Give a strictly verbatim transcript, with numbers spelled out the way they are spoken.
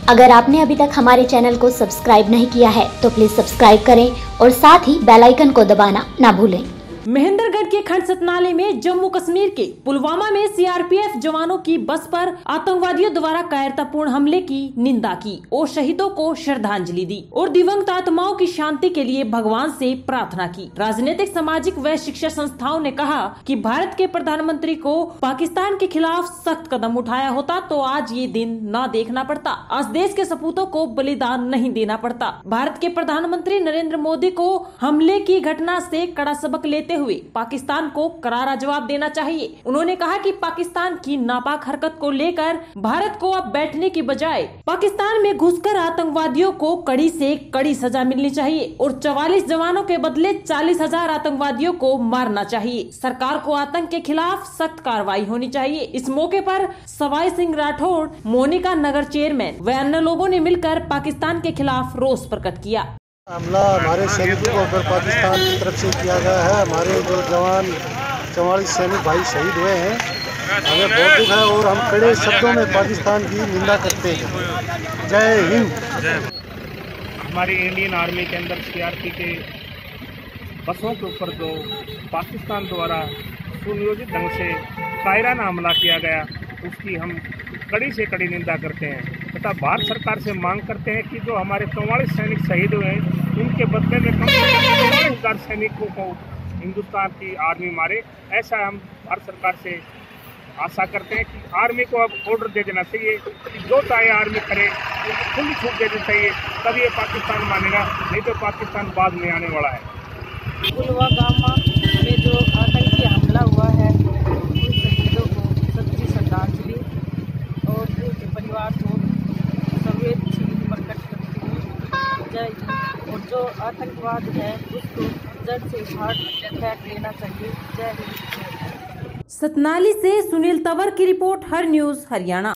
अगर आपने अभी तक हमारे चैनल को सब्सक्राइब नहीं किया है तो प्लीज सब्सक्राइब करें और साथ ही बेल आइकन को दबाना ना भूलें। महेंद्रगढ़ के खंड सतनाले में जम्मू कश्मीर के पुलवामा में सीआरपीएफ जवानों की बस पर आतंकवादियों द्वारा कायरतापूर्ण हमले की निंदा की और शहीदों को श्रद्धांजलि दी और दिवंगत आत्माओं की शांति के लिए भगवान से प्रार्थना की। राजनीतिक, सामाजिक व शिक्षा संस्थाओं ने कहा कि भारत के प्रधानमंत्री को पाकिस्तान के खिलाफ सख्त कदम उठाया होता तो आज ये दिन न देखना पड़ता। आज देश के सपूतों को बलिदान नहीं देना पड़ता। भारत के प्रधानमंत्री नरेंद्र मोदी को हमले की घटना से कड़ा सबक लेते हुए पाकिस्तान को करारा जवाब देना चाहिए। उन्होंने कहा कि पाकिस्तान की नापाक हरकत को लेकर भारत को अब बैठने की बजाय पाकिस्तान में घुसकर आतंकवादियों को कड़ी से कड़ी सजा मिलनी चाहिए और चवालीस जवानों के बदले चालीस हजार आतंकवादियों को मारना चाहिए। सरकार को आतंक के खिलाफ सख्त कार्रवाई होनी चाहिए। इस मौके पर सवाई सिंह राठौड़, मोनिका नगर चेयरमैन व अन्य लोगों ने मिलकर पाकिस्तान के खिलाफ रोष प्रकट किया। हमला हमारे सैनिकों को ऊपर पाकिस्तान की तरफ से किया गया है। हमारे जो जवान चवालीस सैनिक भाई शहीद हुए हैं, हमें बहुत दुख है और हम कड़े शब्दों में पाकिस्तान की निंदा करते हैं। जय हिंद। हमारी इंडियन आर्मी के अंदर सीआरपी के बसों के ऊपर जो पाकिस्तान द्वारा सुनियोजित ढंग से कायराना हमला किया गया, उसकी हम कड़ी से कड़ी निंदा करते हैं तथा भारत सरकार से मांग करते हैं कि जो हमारे चौवालीस सैनिक शहीद हुए हैं, उनके बदले में कम से कम चौवालीस हजार सैनिकों को हिंदुस्तान की आर्मी मारे। ऐसा हम भारत सरकार से आशा करते हैं कि आर्मी को अब ऑर्डर दे देना चाहिए कि जो चाहे आर्मी करे, उनको खुली छूट दे देनी चाहिए, तभी ये पाकिस्तान मानेगा, नहीं तो पाकिस्तान बाद में आने वाला है। पुलवामा में जो आतंकी हमला हुआ है, उन शहीदों को सच्ची श्रद्धांजलि और उनके परिवार को संवेदनशील प्रकट करती हूँ। जय हिंद। और जो आतंकवाद है उसको जड़ से उखाड़ फेंक लेना चाहिए। जय हिंद। सतनाली से सुनील तंवर की रिपोर्ट, हर न्यूज हरियाणा।